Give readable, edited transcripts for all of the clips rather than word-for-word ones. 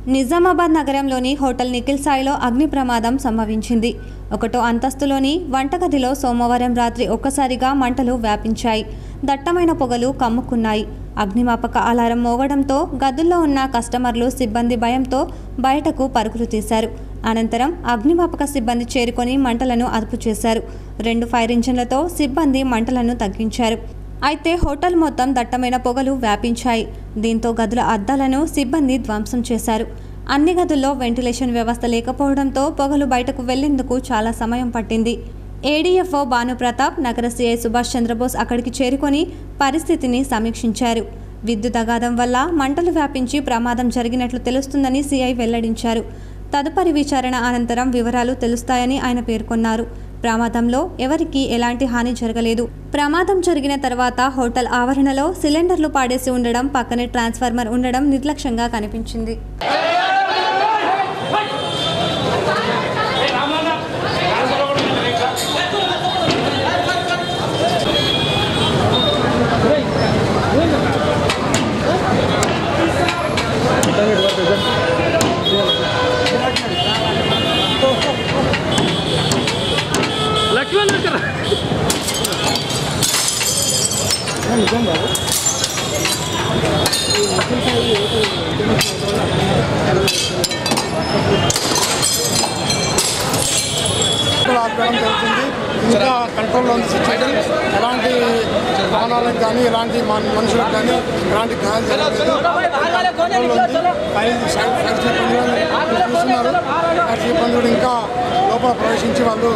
నిజామాబాద్ నగరంలోని హోటల్ నిఖిల్ సాయిలో అగ్ని ప్రమాదం సంభవించింది. ఒకటో అంతస్తులోని వంటగదిలో సోమవారం రాత్రి ఒక్కసారిగా మంటలు వ్యాపించాయి. దట్టమైన పొగలు కమ్ముకున్నాయి. అగ్నిమాపక అలారం మోగడంతో గదుల్లో ఉన్న కస్టమర్లు, సిబ్బంది భయంతో బయటకు పరుగులు తీశారు. అనంతరం అగ్నిమాపక సిబ్బంది చేరుకొని మంటలను అదుపు చేశారు. 2 ఫైర్ ఇంజిన్లతో సిబ్బంది మంటలను తగ్గించారు. అయితే హోటల్ మొత్తం దట్టమైన పొగలు వ్యాపించాయి. దీంతో గదుల అద్దాలను సిబ్బంది ధ్వంసం చేశారు. అన్ని గదుల్లో వెంటిలేషన్ వ్యవస్థ లేకపోవడంతో పొగలు బయటకు వెళ్లేందుకు చాలా సమయం పట్టింది. ఏడీఎఫ్ఓ భానుప్రతాప్, నగర సీఐ సుభాష్ చంద్రబోస్ అక్కడికి చేరుకొని పరిస్థితిని సమీక్షించారు. విద్యుత్ అగాధం వల్ల మంటలు వ్యాపించి ప్రమాదం జరిగినట్లు తెలుస్తుందని సీఐ వెల్లడించారు. తదుపరి విచారణ అనంతరం వివరాలు తెలుస్తాయని ఆయన పేర్కొన్నారు. ప్రమాదంలో ఎవరికీ ఎలాంటి హాని జరగలేదు. ప్రమాదం జరిగిన తర్వాత హోటల్ ఆవరణలో సిలిండర్లు పాడేసి ఉండడం, పక్కనే ట్రాన్స్ఫార్మర్ ఉండడం నిర్లక్ష్యంగా కనిపించింది. ఇంకా కంట్రోల్లో ఉంది సిచ్యువేషన్. ఎలాంటి వాహనాలకు కానీ, ఎలాంటి మనుషులకు కానీ ఎలాంటి గాయాలు జరగలేదు. ఫైర్ సిబ్బంది ఇంకా లోపల ప్రవేశించి వాళ్ళు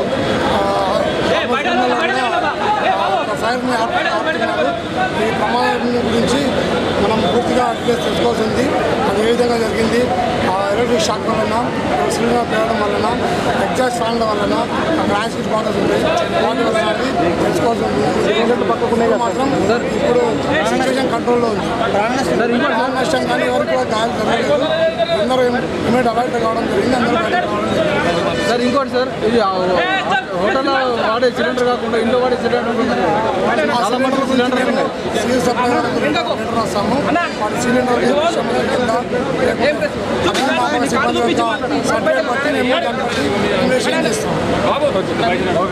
ఫైర్ని ఆపుతున్నారు. ఈ ప్రమాదం గురించి మనం పూర్తిగా డీటెయిల్స్ తెలుసుకోవాల్సింది. అది ఏ విధంగా జరిగింది, ఎలక్ట్రిక్ షాక్ వలన, సిలిండర్ పేరడం వలన, ఎగ్జాస్ట్ ఫ్యాన్ల వలన, అక్కడ యాసిడ్ బాటల్స్ ఉంటాయి, వాటి వలన అది తెలుసుకోవాల్సి ఉంటుంది. పక్కకునే మాత్రం ఇప్పుడు సిచ్యువేషన్ కంట్రోల్లో ఉంది. ప్రాణ నష్టం కానీ ఎవరికి కూడా గాయాలు జరగలేదు. అందరూ ఇమీడియట్ అలర్ట్ కావడం జరిగింది. అందరూ సార్ ఇంకోటి సార్, ఇది హోటల్లో వాడే సిలిండర్ కాకుండా ఇంట్లో వాడే సిలిండర్ చాలా మటుకు సిలిండర్ రాస్తాము. వాటి సిలిండర్ కింద